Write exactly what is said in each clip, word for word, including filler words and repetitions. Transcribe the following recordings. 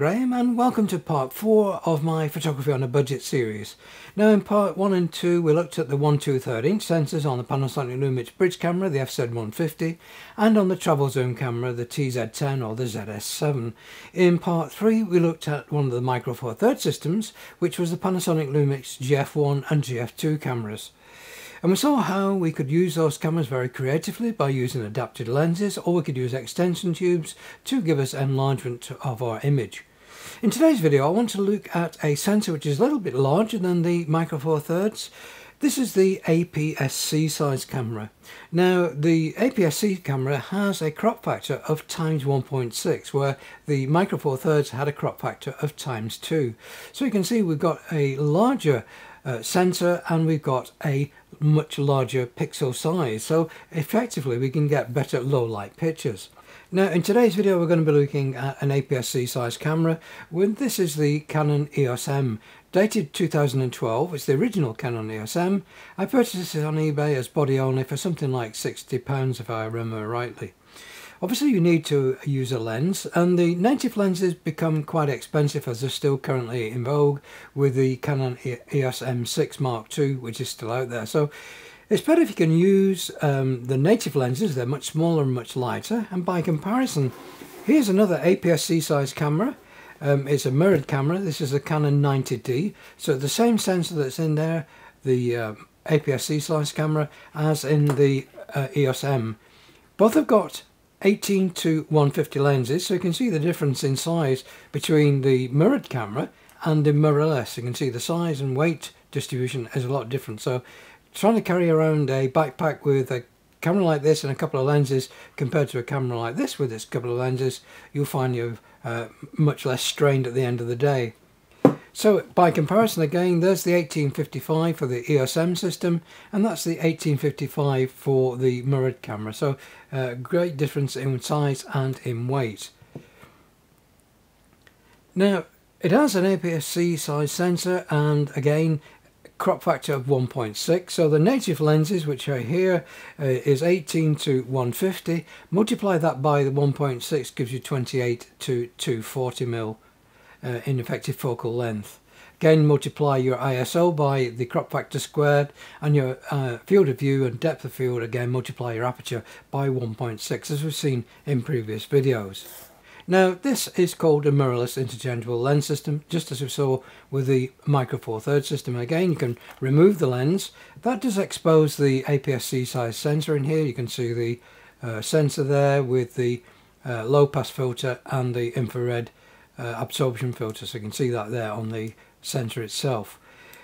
Graham and welcome to part four of my photography on a budget series. Now in part one and two we looked at the one two third inch sensors on the Panasonic Lumix bridge camera, the F Z one fifty, and on the travel zoom camera, the T Z ten or the Z S seven. In part three we looked at one of the micro four thirds systems, which was the Panasonic Lumix G F one and G F two cameras. And we saw how we could use those cameras very creatively by using adapted lenses, or we could use extension tubes to give us enlargement of our image. In today's video I want to look at a sensor which is a little bit larger than the micro four thirds. This is the A P S C size camera. Now the A P S C camera has a crop factor of times one point six, where the micro four thirds had a crop factor of times two. So you can see we've got a larger uh, sensor and we've got a much larger pixel size, so effectively we can get better low light pictures. Now in today's video we're going to be looking at an A P S C size camera. When this is the Canon E O S M, dated two thousand twelve. It's the original Canon E O S M. I purchased it on eBay as body only for something like sixty pounds if I remember rightly. Obviously you need to use a lens, and the native lenses become quite expensive as they're still currently in vogue with the Canon E O S M six Mark two, which is still out there. So it's better if you can use um, the native lenses. They're much smaller and much lighter, and by comparison here's another A P S C size camera. Um, it's a mirrored camera. This is a Canon ninety D, so the same sensor that's in there, the uh, A P S C size camera, as in the uh, E O S M. Both have got eighteen to one fifty lenses, so you can see the difference in size between the mirrored camera and the mirrorless. You can see the size and weight distribution is a lot different. So trying to carry around a backpack with a camera like this and a couple of lenses compared to a camera like this with its couple of lenses, you'll find you're uh, much less strained at the end of the day. So by comparison again, there's the eighteen fifty-five for the E O S M system, and that's the eighteen fifty-five for the mirrored camera. So uh, great difference in size and in weight. Now it has an A P S C size sensor, and again crop factor of one point six. So the native lenses, which are here, uh, is eighteen to one fifty. Multiply that by the one point six gives you twenty-eight to two forty mil. Uh, in effective focal length. Again, multiply your I S O by the crop factor squared, and your uh, field of view and depth of field, again multiply your aperture by one point six, as we've seen in previous videos. Now this is called a mirrorless interchangeable lens system, just as we saw with the micro four thirds system. Again, you can remove the lens. That does expose the A P S C size sensor in here. You can see the uh, sensor there with the uh, low pass filter and the infrared Uh, absorption filter, so you can see that there on the sensor itself.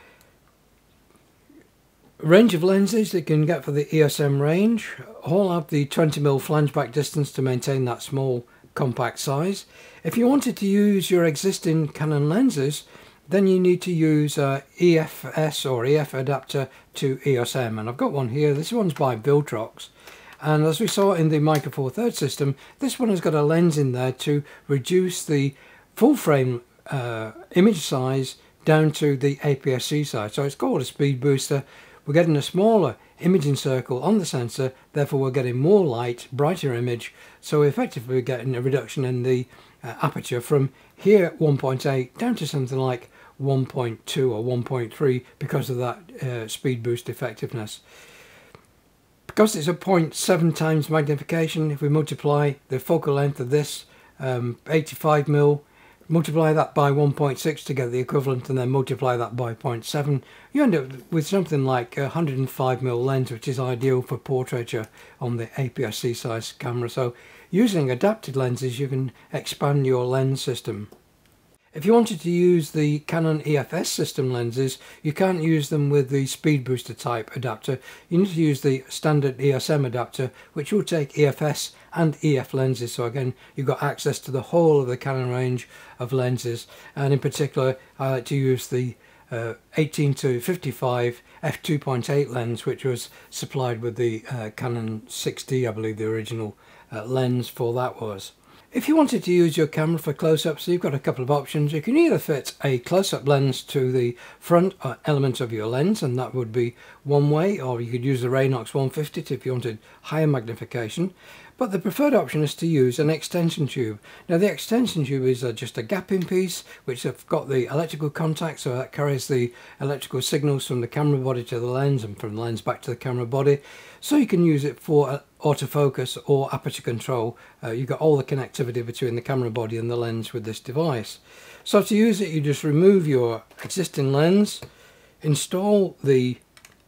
Range of lenses that you can get for the E O S M range all have the twenty mil flange back distance to maintain that small compact size. If you wanted to use your existing Canon lenses, then you need to use uh, E F S or E F adapter to E O S M, and I've got one here. This one's by Viltrox. And as we saw in the micro four thirds system, this one has got a lens in there to reduce the full frame uh, image size down to the A P S C size. So it's called a speed booster. We're getting a smaller imaging circle on the sensor, therefore we're getting more light, brighter image. So effectively we're getting a reduction in the uh, aperture from here one point eight down to something like one point two or one point three because of that uh, speed boost effectiveness. Because it's a zero point seven times magnification, if we multiply the focal length of this um, eighty-five mil, multiply that by one point six to get the equivalent, and then multiply that by zero point seven, you end up with something like a one hundred five mil lens, which is ideal for portraiture on the A P S C size camera. So using adapted lenses you can expand your lens system. If you wanted to use the Canon E F S system lenses, you can't use them with the speed booster type adapter. You need to use the standard E O S M adapter, which will take E F S and E F lenses. So again, you've got access to the whole of the Canon range of lenses, and in particular I like to use the uh, eighteen to fifty-five f two point eight lens, which was supplied with the uh, Canon six D, I believe the original uh, lens for that was. If you wanted to use your camera for close-ups, you've got a couple of options. You can either fit a close-up lens to the front element of your lens, and that would be one way, or you could use the Raynox one fifty if you wanted higher magnification. But the preferred option is to use an extension tube. Now the extension tube is uh, just a gapping piece which have got the electrical contact, so that carries the electrical signals from the camera body to the lens and from the lens back to the camera body. So you can use it for uh, autofocus or aperture control. Uh, you've got all the connectivity between the camera body and the lens with this device. So to use it, you just remove your existing lens, install the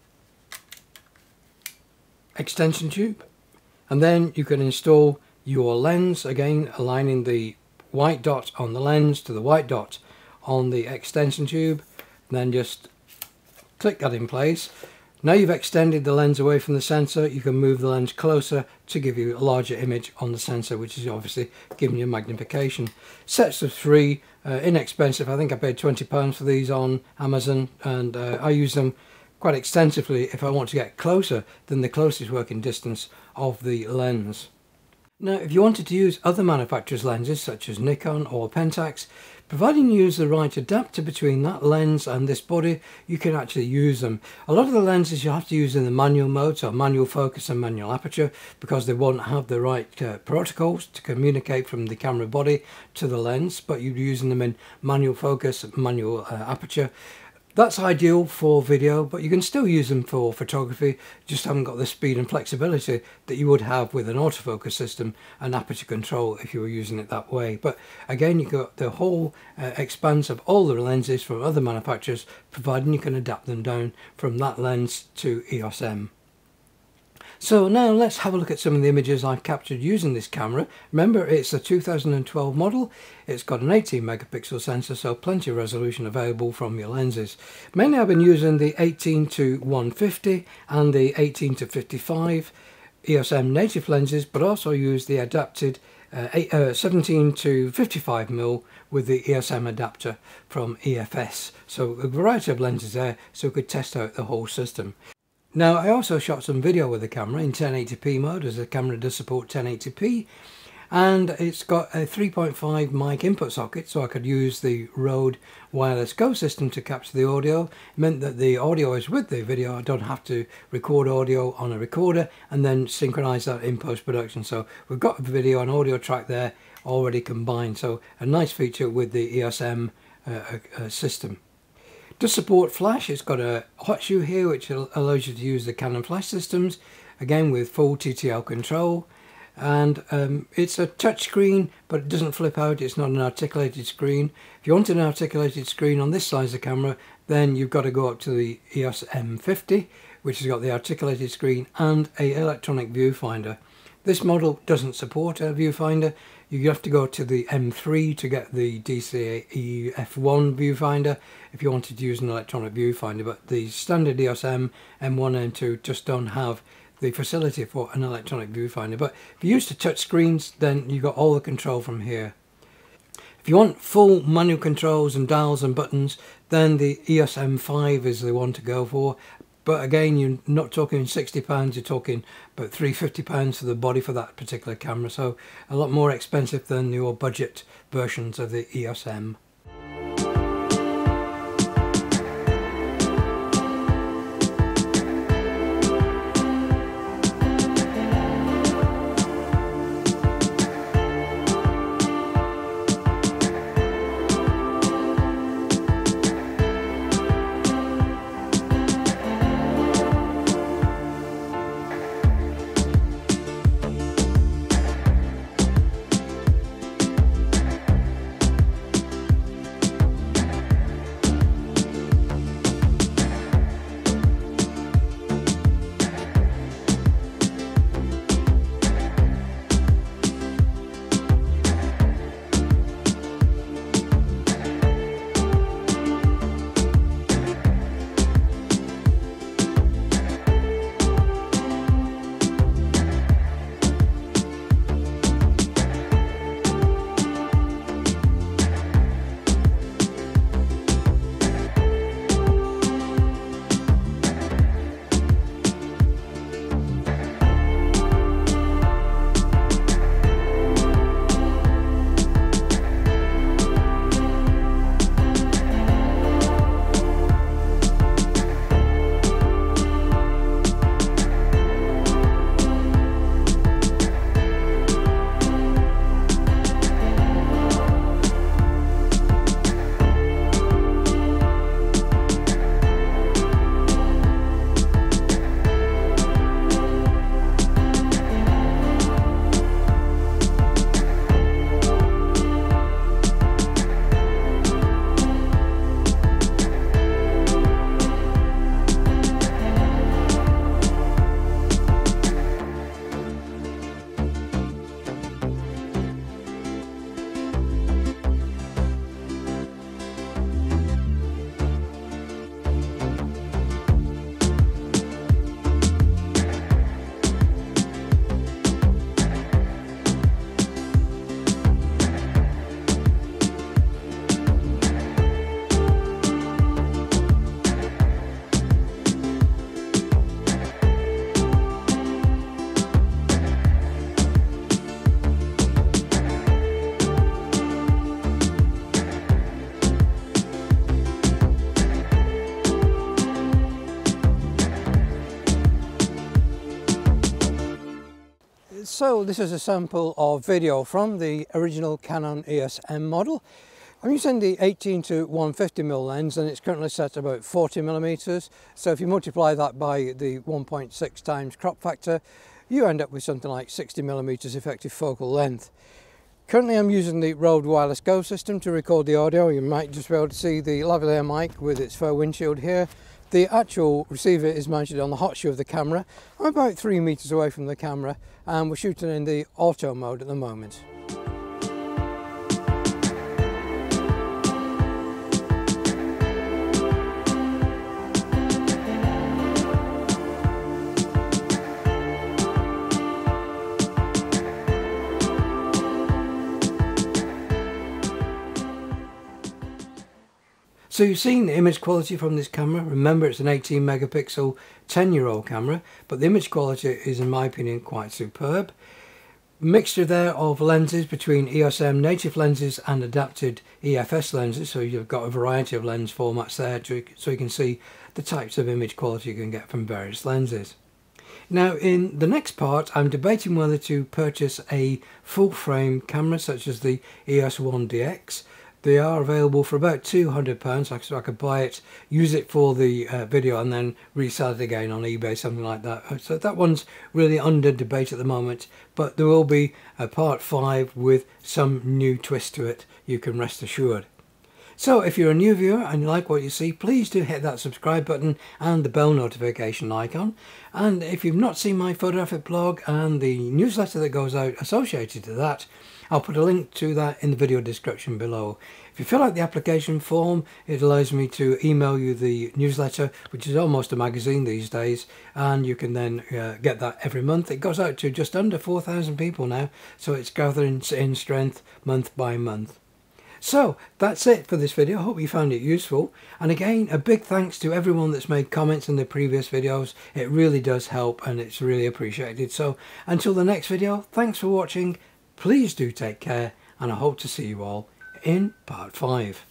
extension tube, and then you can install your lens, again aligning the white dot on the lens to the white dot on the extension tube, and then just click that in place. Now you've extended the lens away from the sensor, you can move the lens closer to give you a larger image on the sensor, which is obviously giving you magnification. Sets of three, uh, inexpensive. I think I paid twenty pounds for these on Amazon, and uh, I use them quite extensively if I want to get closer than the closest working distance of the lens. Now if you wanted to use other manufacturers' lenses such as Nikon or Pentax, providing you use the right adapter between that lens and this body, you can actually use them. A lot of the lenses you have to use in the manual mode, so manual focus and manual aperture, because they won't have the right uh, protocols to communicate from the camera body to the lens, but you're using them in manual focus, manual uh, aperture. That's ideal for video, but you can still use them for photography, just haven't got the speed and flexibility that you would have with an autofocus system and aperture control if you were using it that way. But again, you've got the whole uh, expanse of all the lenses from other manufacturers, providing you can adapt them down from that lens to E O S M. So now let's have a look at some of the images I've captured using this camera. Remember, it's a two thousand twelve model. It's got an eighteen megapixel sensor, so plenty of resolution available from your lenses. Mainly I've been using the eighteen to one fifty and the eighteen to fifty-five E O S M native lenses, but also use the adapted uh, eight, uh, seventeen to fifty-five millimeter with the E O S M adapter from E F S. So a variety of lenses there, so we could test out the whole system. Now I also shot some video with the camera in ten eighty p mode, as the camera does support ten eighty p, and it's got a three point five mic input socket, so I could use the Rode Wireless Go system to capture the audio. It meant that the audio is with the video, I don't have to record audio on a recorder and then synchronize that in post-production. So we've got a video and audio track there already combined, so a nice feature with the E O S M uh, uh, system. Does support flash. It's got a hot shoe here which allows you to use the Canon flash systems, again with full T T L control, and um, it's a touch screen, but it doesn't flip out. It's not an articulated screen. If you want an articulated screen on this size of camera, then you've got to go up to the E O S M fifty, which has got the articulated screen and a electronic viewfinder. This model doesn't support a viewfinder. You have to go to the M three to get the D C E F one viewfinder if you wanted to use an electronic viewfinder, but the standard E O S M M one and M two just don't have the facility for an electronic viewfinder. But if you're used to touch screens, then you've got all the control from here. If you want full manual controls and dials and buttons, then the E O S M five is the one to go for. But again, you're not talking sixty pounds, you're talking about three hundred fifty pounds for the body for that particular camera, so a lot more expensive than your budget versions of the E O S M. So this is a sample of video from the original Canon E O S M model. I'm using the eighteen to one fifty millimeter lens, and it's currently set at about forty millimeters. So if you multiply that by the one point six times crop factor, you end up with something like sixty millimeters effective focal length. Currently I'm using the Rode Wireless Go system to record the audio. You might just be able to see the lavalier mic with its faux windshield here. The actual receiver is mounted on the hot shoe of the camera. I'm about three meters away from the camera, and we're shooting in the auto mode at the moment. So you've seen the image quality from this camera. Remember, it's an eighteen megapixel ten year old camera, but the image quality is, in my opinion, quite superb. Mixture there of lenses between E O S M native lenses and adapted E F S lenses, so you've got a variety of lens formats there to, so you can see the types of image quality you can get from various lenses. Now in the next part, I'm debating whether to purchase a full frame camera such as the E O S one D X. They are available for about two hundred pounds, so I could buy it, use it for the uh, video and then resell it again on eBay, something like that. So that one's really under debate at the moment, but there will be a part five with some new twist to it, you can rest assured. So if you're a new viewer and you like what you see, please do hit that subscribe button and the bell notification icon. And if you've not seen my photographic blog and the newsletter that goes out associated to that, I'll put a link to that in the video description below. If you fill out the application form, it allows me to email you the newsletter, which is almost a magazine these days, and you can then uh, get that every month. It goes out to just under four thousand people now, so it's gathering in strength month by month. So that's it for this video. I hope you found it useful, and again a big thanks to everyone that's made comments in the previous videos. It really does help and it's really appreciated. So until the next video, thanks for watching, please do take care, and I hope to see you all in part five.